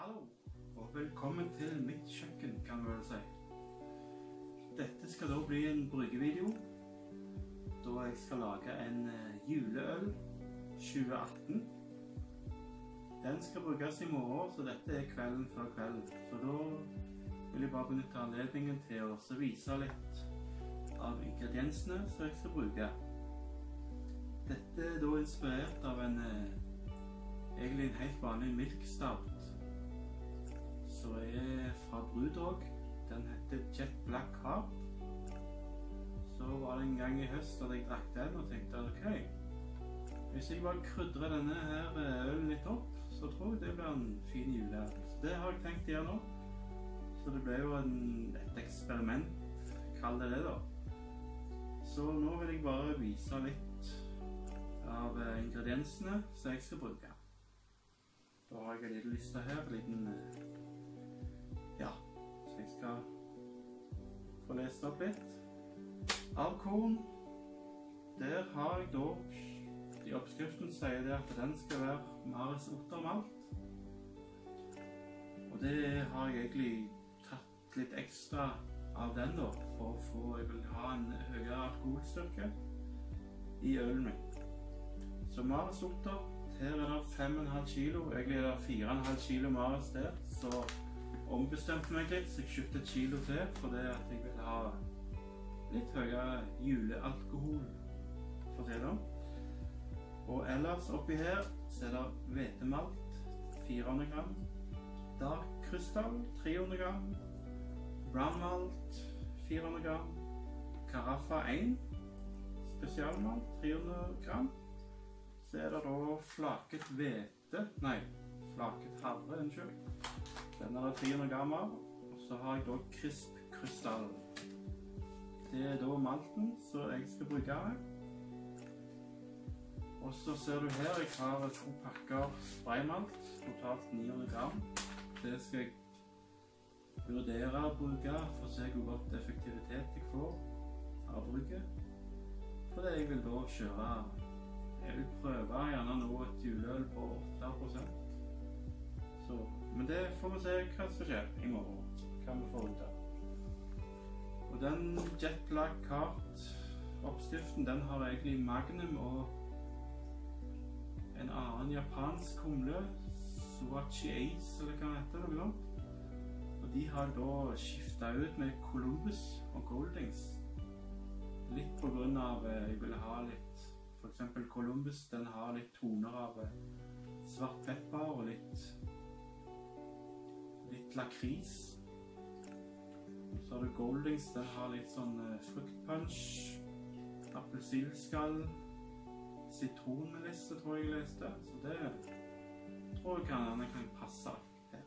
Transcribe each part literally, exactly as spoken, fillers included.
Hallo, og velkommen til mitt kjøkken, kan du vel si. Dette skal da bli en bryggevideo, da jeg skal lage en juleøl tjue atten. Den skal brygges i morgen, så dette er kvelden før kvelden. Så da vil jeg bare benytte anledningen til å vise litt av ingrediensene som jeg skal bruke. Dette er da inspirert av en, egentlig en helt vanlig milk stout, som er fra Brewdog. Den heter Jet Black Heart. Så var det en gang i høst at jeg drakk den og tenkte, ok, hvis jeg bare krydrer denne her ølen litt opp, så tror jeg det blir en fin juleøl. Så det har jeg tenkt å gjøre nå. Så det ble jo en, et eksperiment, kall det det da. Så nå vil jeg bare vise litt av ingrediensene som jeg skal bruke. Da har jeg en liten liste her, en liten, ja, så jeg skal få lest opp litt. Av korn, der har jeg da, i oppskriften sier det at den skal være Mares Ottermalt. Og det har jeg egentlig tatt litt ekstra av den da, for å få, jeg vil ha en høyere alkoholstyrke i ølen min. Så Mares Otter, her er det fem komma fem kilo, egentlig er det fire komma fem kilo Mares der, så ombestemte meg litt, så jeg kjøpte et kilo til, for det at jeg vil ha litt høyere julealkohol, for å si det. Og ellers oppi her, så er det hvetemalt, fire hundre gram, dark krystall, tre hundre gram, brown malt, fire hundre gram, Carafa én, spesialmalt, tre hundre gram, så er det da flaket hvete, nei, flaket havre, unnskyld. Den er det tre hundre gram av, og så har jeg da krisp krystall. Det er da malten som jeg skal bruke med. Og så ser du her, jeg har to pakker spraymalt, totalt ni hundre gram. Det skal jeg vurdere å bruke for å se hvor godt effektivitet jeg får av brygget. For det jeg vil da kjøre, jeg vil prøve gjerne nå et juleøl på åtte prosent. Så, men det får vi se hva som skjer i morgen, hva vi får ut av. Og den Jet Black Heart oppskriften, den har egentlig Magnum og en annen japansk humle, Soachi Ace, eller hva det heter, noe sånt. Og de har da skiftet ut med Columbus og Goldings. Litt på grunn av, jeg ville ha litt, for eksempel Columbus, den har litt toner av svart pepper og litt, litt lakris. Og så har du Goldings, den har litt sånn fruktpunch, appelsinskall, sitronmelisse tror jeg jeg leste, så det tror jeg kan, den kan passe her.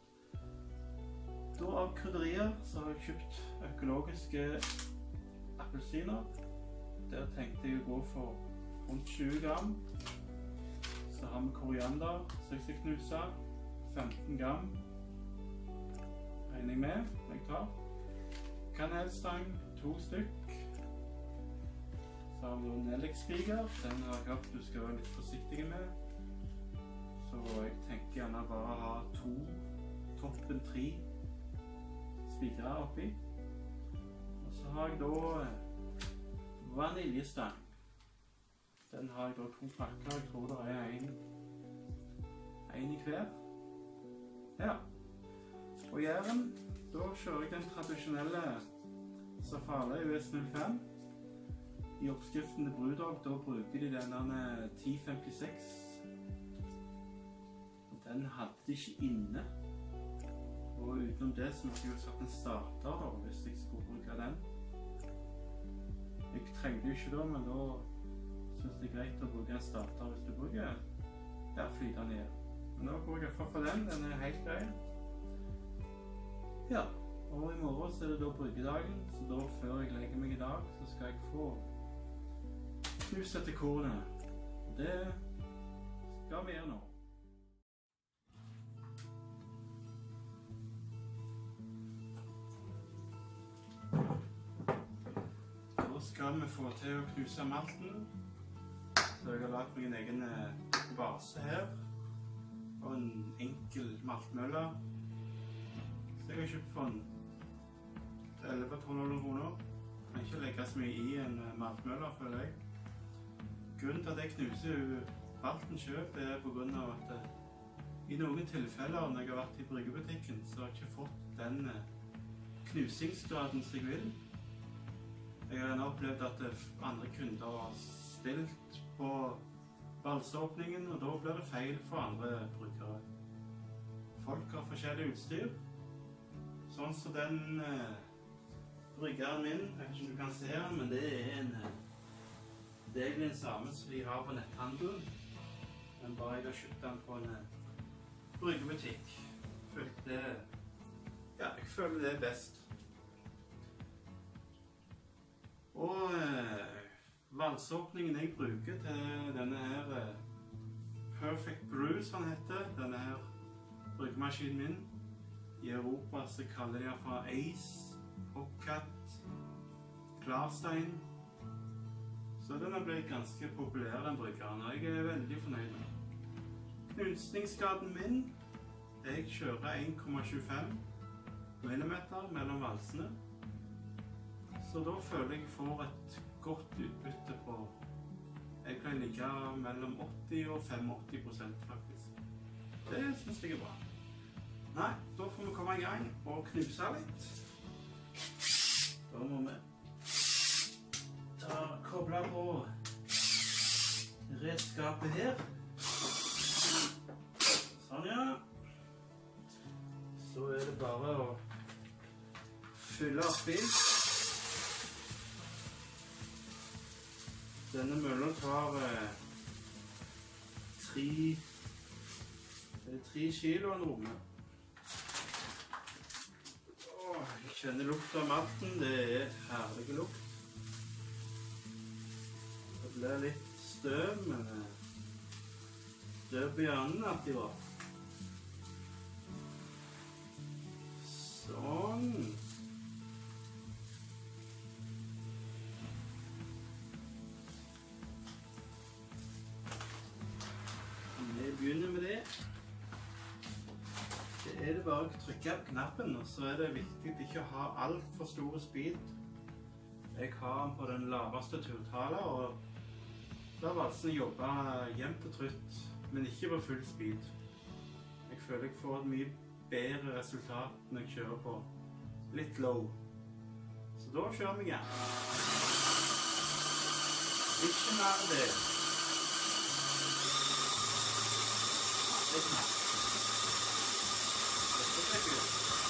Da av krydderier så har jeg kjøpt økologiske appelsiner. Der tenkte jeg å gå for rundt tjue gram. Så har vi koriander, så jeg skal knuse, femten gram. Regner jeg med, jeg tar. Kanelstang, to stykk. Så har vi nellikspiker, den har jeg hørt du skal være litt forsiktig med. Så jeg tenker gjerne bare ha to, toppen tre spikere oppi. Og så har jeg da vaniljestang. Den har jeg da to pakker, jeg tror det er en, en i hver. Ja. Og gjæren, da kjører jeg den tradisjonelle Safale U S null fem. I oppskriften til Brewdog, da bruker de denne ti femtiseks. Den hadde de ikke inne. Og utenom det så måtte jeg jo satt en starter da, hvis jeg skulle bruke den. Jeg trengte jo ikke da, men da synes det er greit å bruke en starter hvis du bruker ja, flytende gjær. Men da går jeg for for den, den er helt grei. Ja, og i morgen så er det da bryggedagen, så da før jeg legger meg i dag, så skal jeg få knuse til kornet. Det skal vi gjøre nå. Da skal vi få til å knuse malten. Så jeg har lagt meg en egen base her. og en enkel maltmølle. Så jeg har kjøpt for en elleve til tolv kroner. Jeg kan ikke legge så mye i en maltmølle, føler jeg. Grunnen til at jeg knuser malten selv, det er på grunn av at uh, i noen tilfeller når jeg har vært i bryggebutikken, så har jeg ikke fått den uh, knusingsgraden som jeg vil. Jeg har gjerne opplevd at uh, andre kunder har stilt på valseåpningen, og da blir det feil for andre brukere. Folk har forskjellig utstyr, sånn som den uh, bryggeren min, jeg vet ikke om du kan se den, men det er en det er egentlig den samme som de har på netthandelen, men bare jeg har kjøpt den på en bryggebutikk. Følte det, ja, jeg føler det er best. Og eh, valseåpningen jeg bruker til denne her eh, Perfect Brew, som den heter, denne her bryggemaskinen min. I Europa så kaller de den for Ace, Hopcat, Klarstein. Så den har blitt ganske populær, den bryggeren, og jeg er veldig fornøyd med. Knusningsgraden min, jeg kjører en komma tjuefem millimeter mellom valsene. Så da føler jeg får et godt utbytte på, jeg pleier å ligge mellom åtti og femogåtti prosent faktisk. Det synes jeg er bra. Nei, da får vi komme i gang og knuse litt. Da må vi ta koble på redskapet her. Sånn, ja. Så er det bare å fylle oppi. Denne møllen tar eh, tre, det er tre kilo en romme. Jeg kjenner lukten av malten, det er herlig lukt. Det blir litt støv, men støv på hjernen er alltid bra. Sånn. Vi begynner med det. Det er det bare å trykke på knappen, og så er det viktig ikke å ha alt for store speed. Jeg har den på den laveste turtala, og da valsen jobber jevnt og trutt, men ikke på full speed. Jeg føler jeg får et mye bedre resultat når jeg kjører på litt low. Så da kjører vi igjen. Ikke mer av det. Det er knappt. Dette er kult.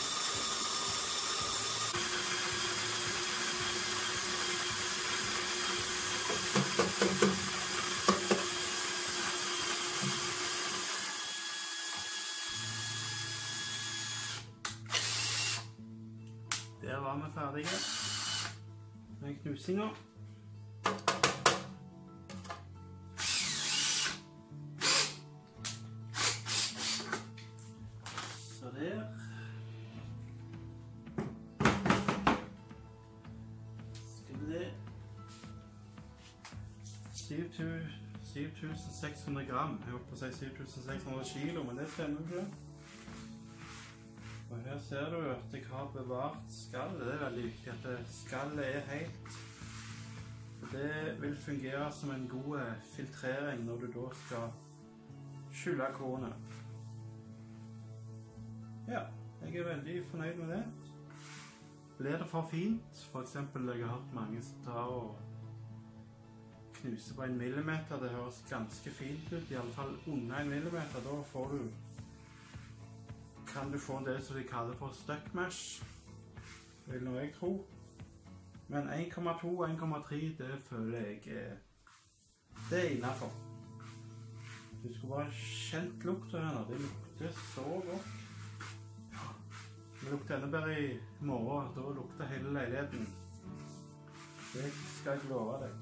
Der var vi ferdige med knusinger. Så der. Skal vi det. syv tusen seks hundre gram. Jeg holdt på å si syv tusen seks hundre kilo, men det stemmer ikke. Og her ser du at jeg har bevart skallet. Det er veldig viktig at skallet er helt. Det vil fungere som en god filtrering når du da skal skylle kornet. Ja, jeg er veldig fornøyd med det. Blir det for fint, for eksempel jeg har hørt mange som tar og knuser på en millimeter, det høres ganske fint ut, i alle fall under en millimeter, da får du kan du få det som de kaller for stuck mash, vil nå jeg tro. Men en komma to og en komma tre, det føler jeg er, det er innenfor. Du skulle bare kjent lukta her, det lukter så godt. Det lukter enda bedre i morgen, da lukter hele leiligheten. Det skal jeg love deg.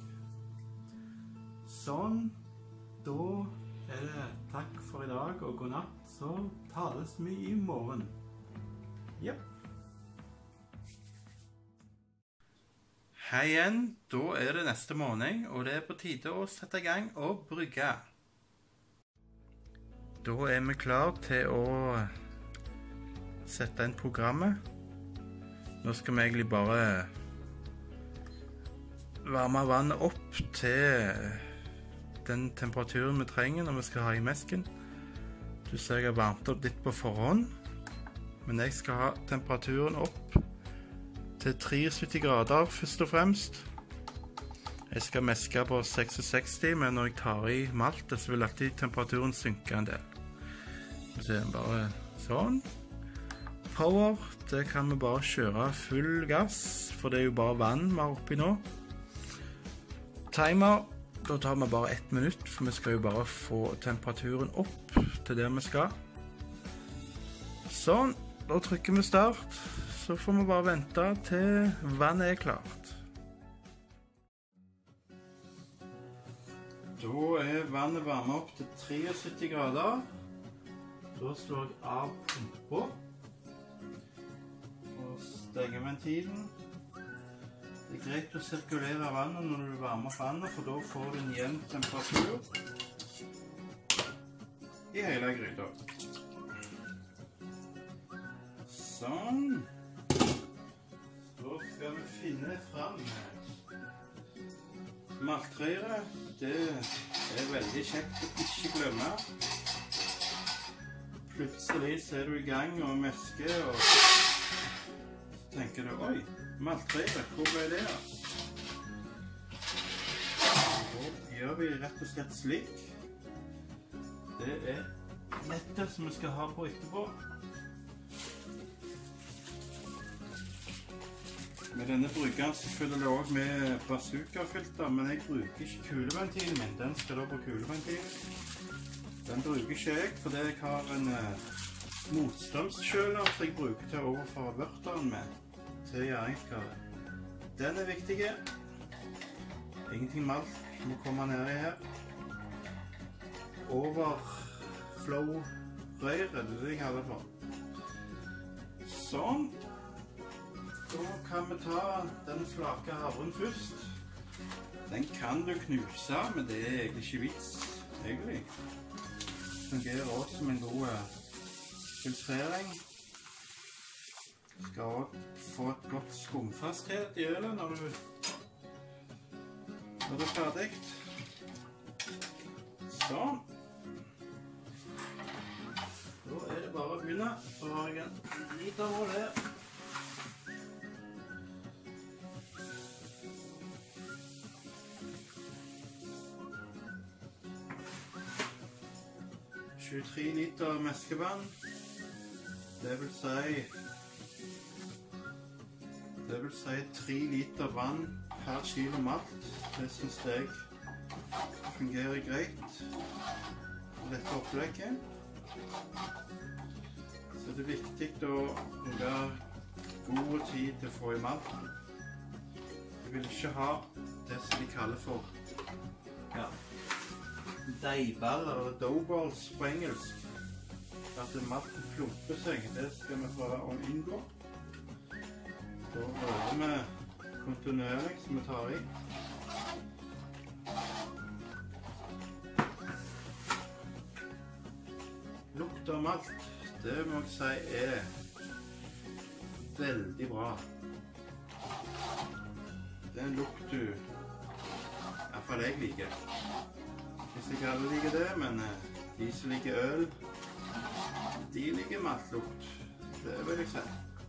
Sånn, da er det takk for i dag og god natt, så tales vi i morgen. Ja. Hei igjen, da er det neste morgen, og det er på tide å sette i gang og brygge. Da er vi klar til å sette inn programmet. Nå skal vi egentlig bare varme vannet opp til den temperaturen vi trenger når vi skal ha i mesken. Du ser jeg har varmt opp litt på forhånd, men jeg skal ha temperaturen opp til syttitre grader først og fremst. Jeg skal meske på sekstiseks, men når jeg tar i maltet så vil alltid temperaturen synke en del. Så bare sånn. Power, det kan vi bare kjøre full gass, for det er jo bare vann vi har oppi nå. Timer, da tar vi bare ett minutt, for vi skal jo bare få temperaturen opp til det vi skal. Sånn, da trykker vi start, så får vi bare vente til vannet er klart. Da er vannet varmet opp til syttitre grader. Da slår jeg av pumpa og stenger ventilen. Det er greit å sirkulere vannet når du varmer opp vannet, for da får du en jevn temperatur i hele gryta. Sånn. Så skal vi finne fram maltrøret. Det er veldig kjekt å ikke glemme. Plutselig så er du i gang og mesker, og så tenker du, oi, maltrøret, hvor ble det da? Så gjør vi rett og slett slik. Det er nettet som vi skal ha på etterpå. Med denne brukeren så følger det også med bazooka-filter, men jeg bruker ikke kuleventilen min. Den skal da på kuleventilen. Den bruker ikke jeg, fordi jeg har en eh, motstrømskjøler som jeg bruker til å overføre vørteren med til gjæringskaret. Den er viktig. Ingenting malt må komme ned i her. Overflow-røyret, det er det jeg kaller det for. Sånn. Da kan vi ta den flake havren først. Den kan du knuse, men det er egentlig ikke vits, egentlig. Fungerer også som en god filtrering. Skal også få et godt skumfasthet i ølet når du når det er ferdig. Sånn. Da er det bare å begynne. Så har jeg en liter nå der. tjuetre liter meskevann, det vil si det vil si tre liter vann per kilo malt. Det synes jeg fungerer greit i dette opplegget. Så det er viktig å bruke god tid til å få i malten. Du vil ikke ha det som de kaller for ja, deigballer, eller doughballs på engelsk. At malten klumper seg, det skal vi prøve å unngå. Da rører vi kontinuerlig som vi tar i. Lukt av malt, det må jeg si er veldig bra. Det er en lukt du, i hvert fall jeg liker. Hvis ikke alle liker det, men de som liker øl, de liker maltlukt. Det vil jeg si.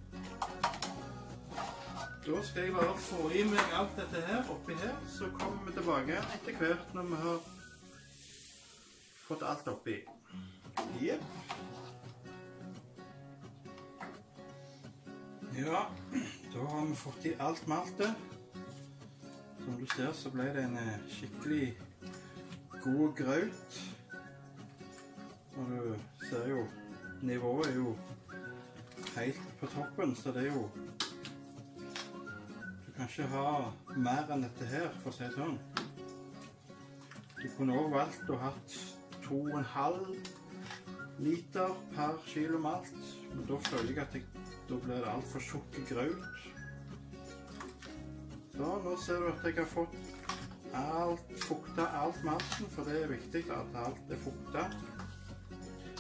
Da skal jeg bare få i meg alt dette her oppi her, så kommer vi tilbake etter hvert når vi har fått alt oppi. Jep. Ja, da har vi fått i alt maltet. Som du ser så ble det en skikkelig god grøt. Og du ser jo, nivået er jo helt på toppen, så det er jo, du kan ikke ha mer enn dette her, for å si sånn. Du kunne også valgt å ha to og en halv liter per kilo malt, men da føler jeg at jeg, da blir det alt for tjukk grøt. Så nå ser du at jeg har fått alt, fukta alt malten, for det er viktig at alt er fukta.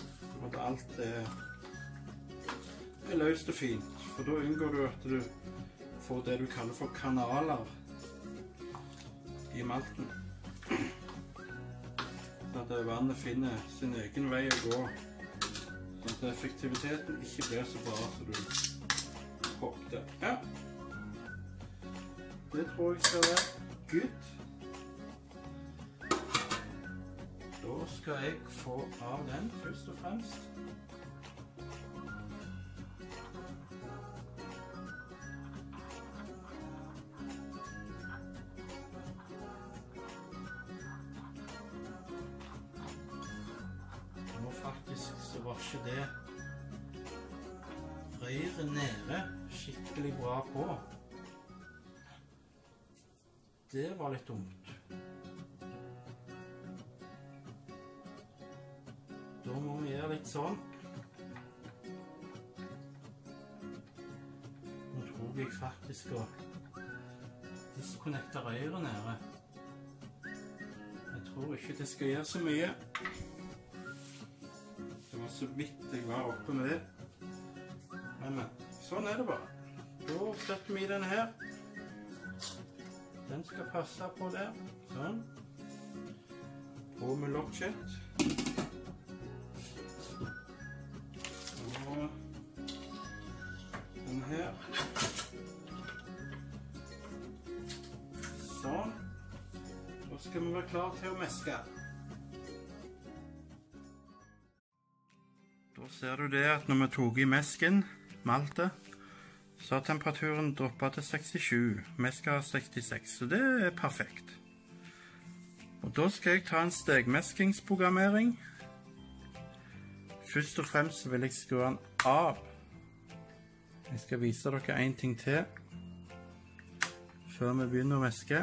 at alt er, er løst og fint. For da unngår du at du får det du kaller for kanaler i malten. Så at vannet finner sin egen vei å gå. Så at effektiviteten ikke blir så bra som du håpte. Ja. Det tror jeg skal være good. Da skal jeg få av den først og fremst. Nå faktisk så var ikke det røret nede skikkelig bra på. Det var litt dumt. Da må vi gjøre litt sånn. Nå tror jeg faktisk å disconnecte røret nede. Jeg tror ikke det skal gjøre så mye. Det var så vidt jeg var oppe med det. Men, men, sånn er det bare. Da setter vi denne her. Den skal passe på der. Sånn. På med lokkjett. Og den her. Sånn. Da skal vi være klar til å meske. Da ser du det at når vi tok i mesken, maltet, så har temperaturen droppet til sekstisju, meska sekstiseks, så det er perfekt. Og da skal jeg ta en stegmeskingsprogrammering. Først og fremst vil jeg skru den av. Jeg skal vise dere en ting til, før vi begynner å meske.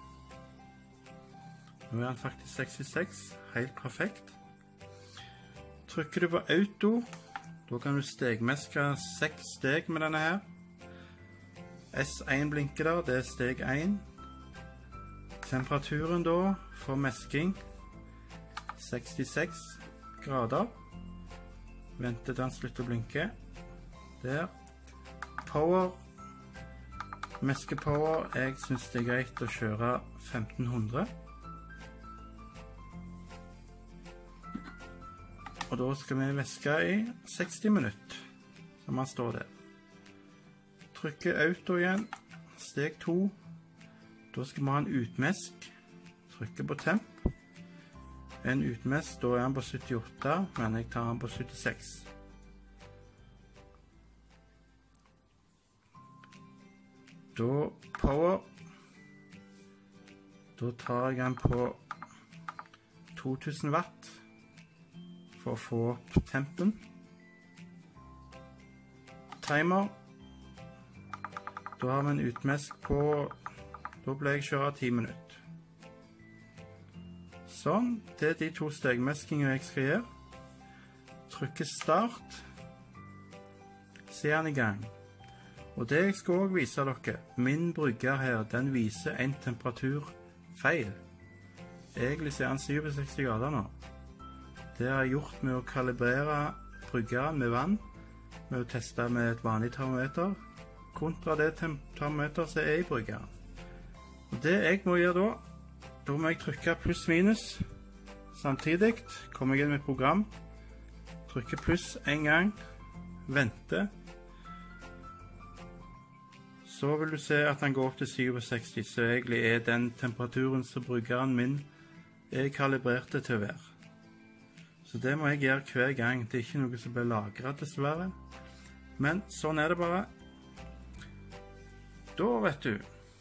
Nå er den faktisk sekstiseks, helt perfekt. Trykker du på auto, da kan du stegmeske seks steg med denne her. S én blinker der, det er steg én. Temperaturen da for mesking sekstiseks grader. Venter til den slutter å blinke. Der. Power. Meskepower, jeg synes det er greit å kjøre femten hundre. Og da skal vi meske i seksti minutter, som man står der. Trykker auto igjen, steg to. Da skal vi ha en utmesk. Trykker på temp. En utmesk, da er han på syttiåtte, men jeg tar han på syttiseks. Da power. Da tar jeg han på to tusen watt for å få opp tempen. Timer. Da har vi en utmesk på, da ble jeg kjøre ti minutter. Sånn, det er de to stegmeskingene jeg skal gjøre. Trykker start. Se den i gang. Og det jeg skal også vise dere, min brygger her, den viser en temperatur feil. Egentlig er den syvogseksti grader nå. Det har jeg gjort med å kalibrere bryggeren med vann, med å teste med et vanlig termometer, kontra det termometer som er i bryggeren. Og det jeg må gjøre da, da må jeg trykke pluss minus. Samtidig kommer jeg inn med program, trykker pluss en gang, vente. Så vil du se at den går opp til syvogseksti, så egentlig er den temperaturen som bryggeren min er kalibrert til å være. Så det må jeg gjøre hver gang. Det er ikke noe som blir lagret dessverre. Men sånn er det bare. Da vet du.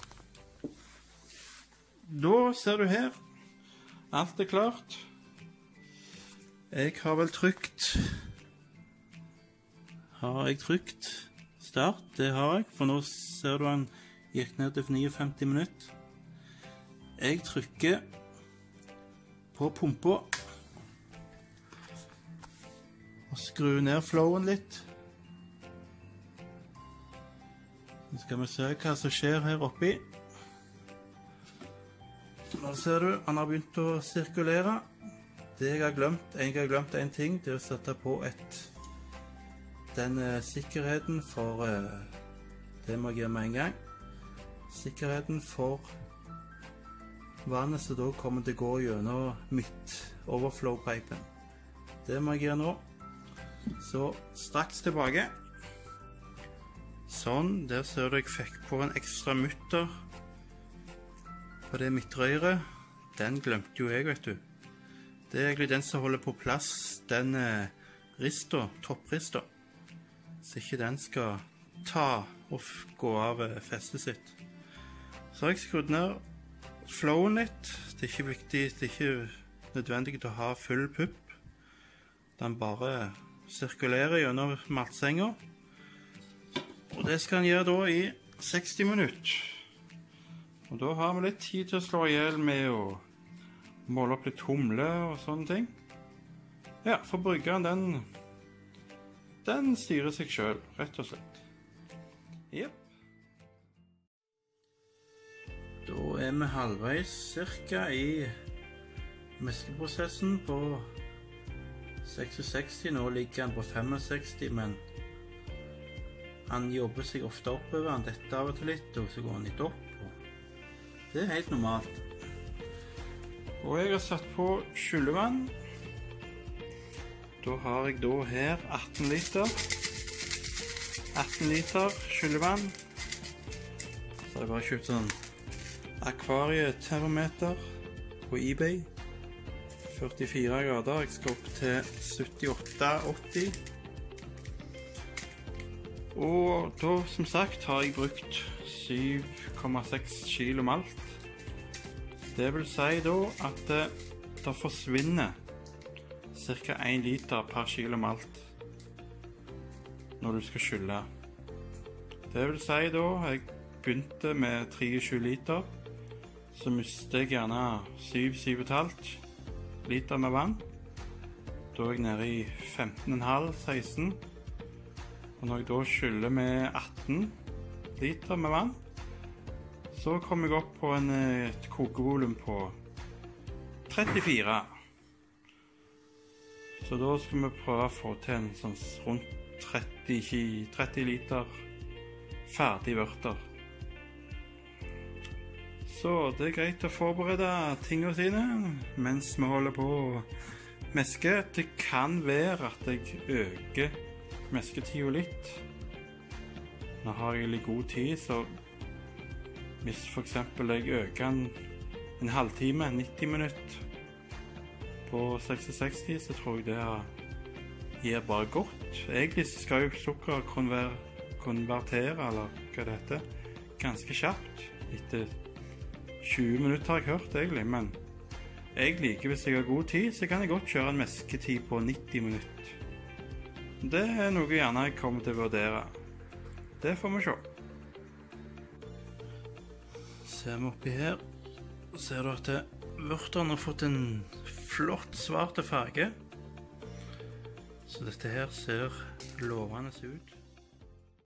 Da ser du her. Alt er klart. Jeg har vel trykt. Har jeg trykt start? Det har jeg. For nå ser du han gikk ned til femtini minutter. Jeg trykker på pumpa. Og skru ned flowen litt. Nå skal vi se hva som skjer her oppi. Nå ser du, han har begynt å sirkulere. det jeg har glemt, jeg har glemt en ting, det er å sette på et, den uh, sikkerheten for, uh, det må jeg gjøre med en gang, sikkerheten for vannet som da kommer til å gå gjennom midt overflow-pipen. Det må jeg gjøre nå. Så straks tilbake. Sånn, der ser du jeg fikk på en ekstra mutter på det midtrøret. Den glemte jo jeg, vet du. Det er egentlig den som holder på plass den eh, rista, topprista. Så ikke den skal ta og gå av eh, festet sitt. Så har jeg skrudd ned flowen litt. Det er ikke viktig, det er ikke nødvendig å ha full pupp. Den bare sirkulerer gjennom maltsenga. Og det skal den gjøre da i seksti minutter. Og da har vi litt tid til å slå ihjel med å måle opp litt humle og sånne ting. Ja, for bryggeren den, den styrer seg selv, rett og slett. Jep. Da er vi halvveis cirka i meskeprosessen på sekstiseks. Nå ligger han på sekstifem, men han jobber seg ofte oppover. Han detter av og til litt, og så går han litt opp. Det er helt normalt. Og jeg har satt på skyllevann. Da har jeg da her atten liter. atten liter skyllevann. Så har jeg bare kjøpt sånn akvarietermometer på eBay. førtifire grader. Jeg skal opp til syttiåtte åtti. Og da, som sagt, har jeg brukt syv komma seks kilo malt. Det vil si da at det, det forsvinner ca. en liter per kilo malt når du skal skylle. Det vil si da, jeg begynte med treogtjue liter, så mistet jeg gjerne syv til syv komma fem liter med vann. Da er jeg nede i femten komma fem til seksten. Og når jeg da skyller med atten liter med vann, så kommer jeg opp på en, et kokevolum på trettifire. Så da skal vi prøve å få til en sånn rundt tretti, tretti liter ferdig vørter. Så det er greit å forberede tingene sine mens vi holder på å meske. Det kan være at jeg øker mesketida litt. Nå har jeg litt god tid, så hvis for eksempel jeg øker en, en halvtime, nitti minutter på sekstiseks, så tror jeg det gir bare godt. Egentlig skal jo sukker konver, konvertere, eller hva det heter, ganske kjapt. Etter tjue minutter har jeg hørt egentlig, men jeg liker hvis jeg har god tid, så kan jeg godt kjøre en mesketid på nitti minutter. Det er noe gjerne jeg kommer til å vurdere. Det får vi se. Ser vi oppi her, ser du at vørterne har fått en flott svart farge. Så dette her ser lovende ut.